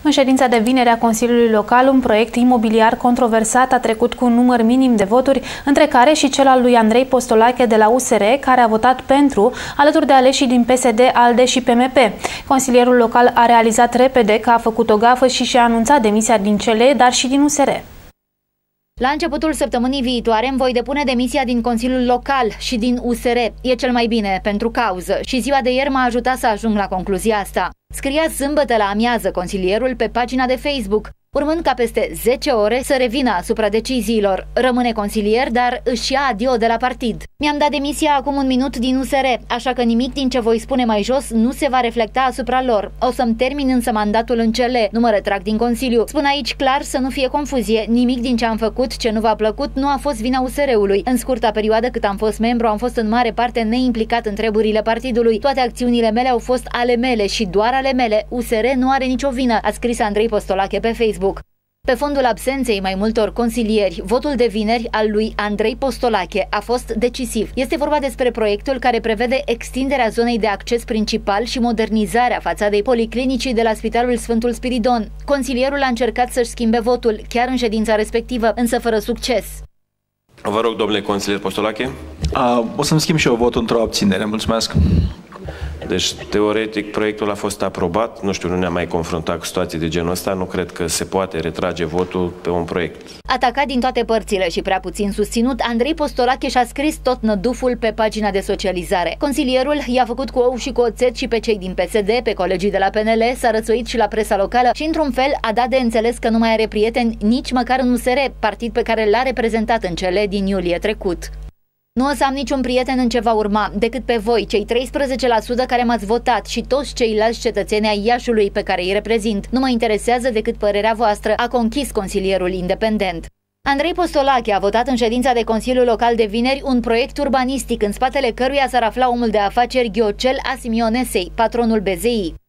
În ședința de vineri a Consiliului Local, un proiect imobiliar controversat a trecut cu un număr minim de voturi, între care și cel al lui Andrei Postolache de la USR, care a votat pentru, alături de aleșii din PSD, ALDE și PMP. Consilierul local a realizat repede că a făcut o gafă și și-a anunțat demisia din CLE, dar și din USR. La începutul săptămânii viitoare îmi voi depune demisia din Consiliul Local și din USR. E cel mai bine pentru cauză și ziua de ieri m-a ajutat să ajung la concluzia asta. Scria sâmbătă la amiază consilierul pe pagina de Facebook, urmând ca peste 10 ore să revină asupra deciziilor. Rămâne consilier, dar își ia adio de la partid. Mi-am dat demisia acum un minut din USR, așa că nimic din ce voi spune mai jos nu se va reflecta asupra lor. O să-mi termin însă mandatul în CLE, nu mă retrag din Consiliu. Spun aici clar să nu fie confuzie, nimic din ce am făcut ce nu v-a plăcut nu a fost vina USR-ului. În scurta perioadă cât am fost membru, am fost în mare parte neimplicat în treburile partidului. Toate acțiunile mele au fost ale mele și doar ale mele. USR nu are nicio vină, a scris Andrei Postolache pe Facebook. Pe fondul absenței mai multor consilieri, votul de vineri al lui Andrei Postolache a fost decisiv. Este vorba despre proiectul care prevede extinderea zonei de acces principal și modernizarea fațadei policlinicii de la Spitalul Sfântul Spiridon. Consilierul a încercat să-și schimbe votul, chiar în ședința respectivă, însă fără succes. Vă rog, domnule consilier Postolache. O să-mi schimb și eu votul într-o abținere. Mulțumesc. Deci, teoretic, proiectul a fost aprobat. Nu știu, nu ne-am mai confruntat cu situații de genul ăsta. Nu cred că se poate retrage votul pe un proiect. Atacat din toate părțile și prea puțin susținut, Andrei Postolache și-a scris tot năduful pe pagina de socializare. Consilierul i-a făcut cu ou și cu oțet și pe cei din PSD, pe colegii de la PNL, s-a rățuit și la presa locală și, într-un fel, a dat de înțeles că nu mai are prieteni nici măcar în USR, partid pe care l-a reprezentat în CLE din iulie trecut. Nu o să am niciun prieten în ce va urma, decât pe voi, cei 13% care m-ați votat și toți ceilalți cetățeni ai Iașului pe care îi reprezint. Nu mă interesează decât părerea voastră, a conchis consilierul independent. Andrei Postolache a votat în ședința de Consiliul Local de vineri un proiect urbanistic în spatele căruia s-ar afla omul de afaceri Ghiocel Asimionesei, patronul BZI.